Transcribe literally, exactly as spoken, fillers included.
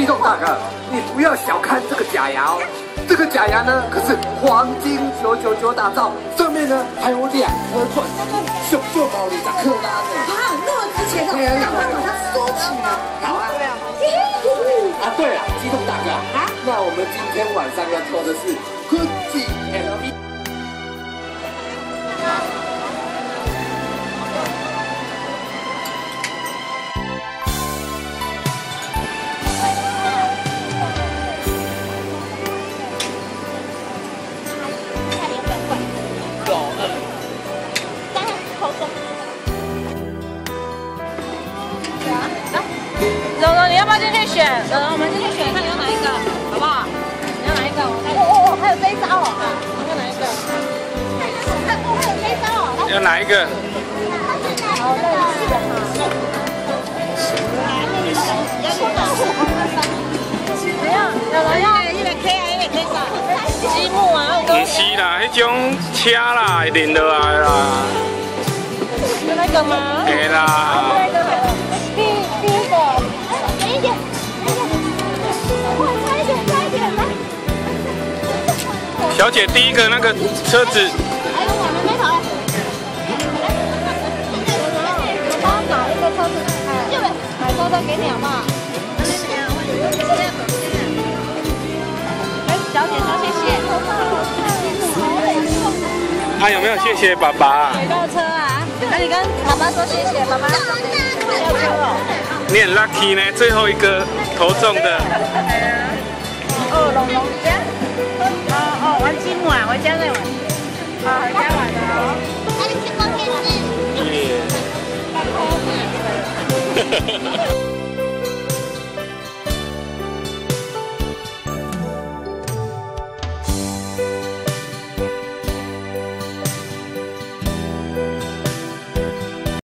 动大哥，你不要小看这个假牙哦。这个假牙呢，可是黄金九九九打造，上面呢还有两颗钻石，秀秀毛里达克拉呢。 啊，那么值钱的，那我把它收起来。 好啊。啊，对了，激动大哥啊，那我们今天晚上要抽的是 Gucci L V。 柔柔，你要不要进去选？柔柔，我们进去选，看你要哪一个，好不好？你要哪一个？我看。哦哦，还有这一招哦，你要哪一个？哦，还有这一招哦。 要哪一个？ 好，那四个哈。怎样？柔柔要一个 K 啊，一个 K 啥？积木啊， 不是啦，迄种车啦，会连落来啦。 是那个吗？ 对啦。 那个好了。第第一个。一点，快差一点，差一点，来！ 小姐，第一个那个车子。 还有我们没跑。我帮他买一个车子，哎，买车再给你好不好？哎，小姐说谢谢。 啊，有没有谢谢爸爸？ 水到车啊！那你跟爸爸说谢谢，爸爸。要车哦。 你很 lucky 呢，最后一个投中的。 哦，龙龙家。哦哦，玩积木啊，回家再玩。好，回家玩的哦。那你去逛电视。耶。